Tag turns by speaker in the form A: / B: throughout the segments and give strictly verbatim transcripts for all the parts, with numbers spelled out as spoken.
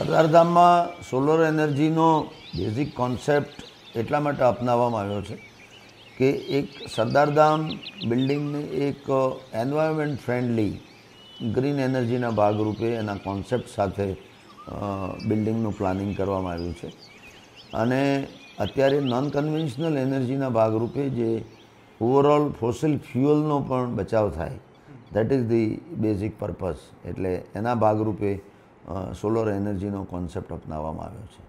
A: સરદારધામમાં solar એનર્જીનો basic concept એટલા માટે અપનાવવામાં આવ્યો છે કે એક સરદારધામ બિલ્ડિંગને એક એન્વાયરમેન્ટ ફ્રેન્ડલી ગ્રીન એનર્જીના ભાગરૂપે એના કોન્સેપ્ટ સાથે બિલ્ડિંગનું પ્લાનિંગ કરવામાં આવ્યું છે અને અત્યારે નોન કન્વેન્શનલ એનર્જીના ભાગરૂપે જે ઓવરઓલ ફોસિલ ફ્યુઅલનો પણ બચાવ થાય, that is the basic purpose. એટલે એના ભાગરૂપે સોલર એનર્જીનો કોન્સેપ્ટ અપનાવવામાં આવ્યો છે.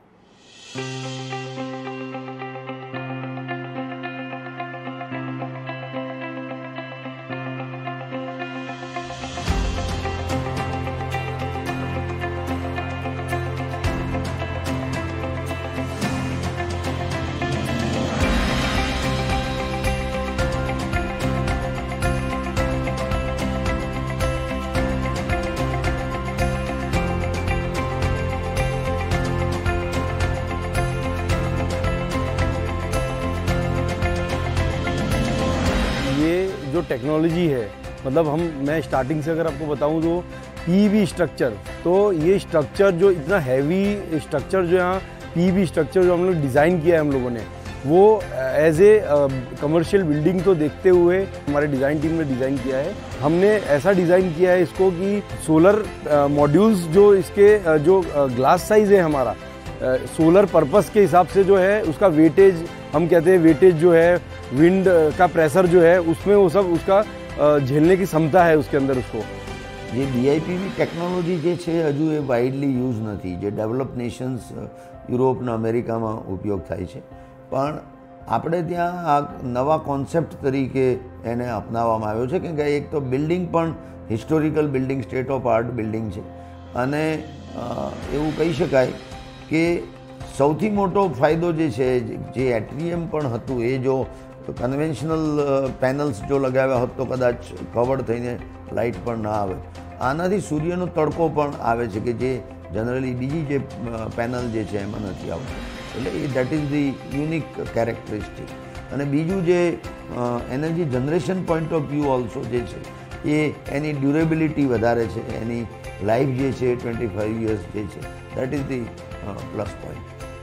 B: जो टेक्नोलॉजी है, मतलब हम मैं स्टार्टिंग से अगर आपको बताऊं तो पीईवी स्ट्रक्चर, तो ये स्ट्रक्चर जो इतना हैवी स्ट्रक्चर जो यहाँ पीईवी स्ट्रक्चर जो हम लोग डिज़ाइन किया है हम लोगों ने, वो एज ए कमर्शियल बिल्डिंग तो देखते हुए हमारे डिज़ाइन टीम ने डिज़ाइन किया है. हमने ऐसा डिज़ाइन किया है इसको कि सोलर मॉड्यूल्स जो इसके जो ग्लास साइज़ है हमारा सोलर पर्पस के हिसाब से जो है उसका वेटेज, हम कहते हैं वेटेज जो है विंड का प्रेशर जो है उसमें वो सब उसका झेलने की क्षमता है उसके अंदर. उसको
A: ये बीआईपीवी टेक्नोलॉजी जे छे हजू ए वाइडली यूज नहीं, जे डेवलप नेशन्स यूरोप ने अमेरिका में उपयोग थाय छे, पण આપણે ત્યાં આ નવા કોન્સેપ્ટ તરીકે એને અપનાવવામાં આવ્યો છે. કે એક તો બિલ્ડિંગ પણ historical building, state of art building છે અને એવું કહી શકાય કે સૌથી મોટો ફાયદો જે છે, જે એટ્રિયમ પણ હતું એ જો કન્વેન્શનલ પેનલ્સ જો લગાવ્યા હોત તો કદાચ કવર્ડ થઈને લાઇટ પણ ના આવે. આનાથી સૂર્યનો તડકો પણ આવે છે કે જે જનરલી બીજી જે પેનલ જે છે એમાં નથી આવતો. એટલે એ that is the unique characteristic. અને બીજું જે energy generation point of view also જે છે એ એની ડ્યુરેબિલિટી વધારે છે, એની લાઈફ જે છે ટ્વેंटी फाइव યર્સ જે છે, that is the plus point.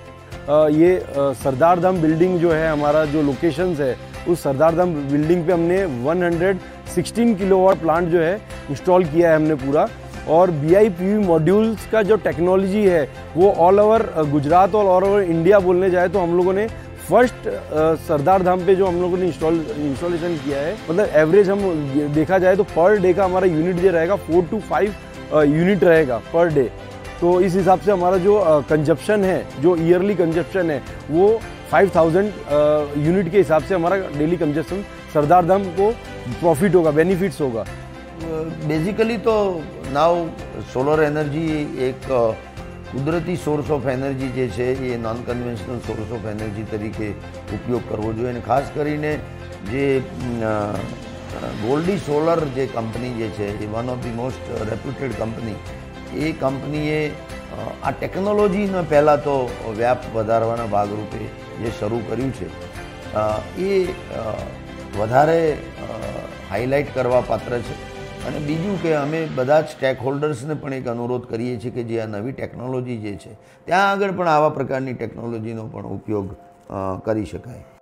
B: ये सरदार धाम बिल्डिंग जो है हमारा जो लोकेशंस है, उस सरदार धाम बिल्डिंग पे हमने one hundred sixteen kilowatt plant जो है इंस्टॉल किया है हमने पूरा. और बीआईपीवी मॉड्यूल्स का जो टेक्नोलॉजी है वो ऑल ओवर गुजरात और ऑल ओवर इंडिया बोलने जाए तो हम लोगों ने फर्स्ट सरदार धाम पे जो हम लोगों ने इंस्टॉल इंस्टॉलेशन किया है, मतलब एवरेज हम देखा जाए तो पर डे का हमारा यूनिट जो रहेगा फोर टू फाइव यूनिट रहेगा पर डे. तो इस हिसाब से हमारा जो कंजप्शन है, जो ईयरली कंजप्शन है, वो फाइव थाउजेंड यूनिट के हिसाब से हमारा डेली कंजप्शन सरदार धाम को प्रॉफिट होगा, बेनिफिट्स होगा.
A: बेसिकली तो नाउ सोलर एनर्जी एक कुदरती सोर्स ऑफ एनर्जी जे छे ये non conventional source of energy तरीके उपयोग करवो जोईए. અને ખાસ કરીને જે ગોલ્ડી સોલર જે કંપની જે છે એ one of the most reputed company, એ કંપનીએ આ ટેકનોલોજીને પહેલાં તો વ્યાપ વધારવાના ભાગરૂપે જે શરૂ કર્યું છે એ વધારે હાઇલાઇટ કરવા પાત્ર છે. અને બીજું કે અમે બધા જ સ્ટેક હોલ્ડર્સને પણ એક અનુરોધ કરીએ છીએ કે જે આ નવી ટેકનોલોજી જે છે ત્યાં આગળ પણ આવા પ્રકારની ટેકનોલોજીનો પણ ઉપયોગ કરી શકાય.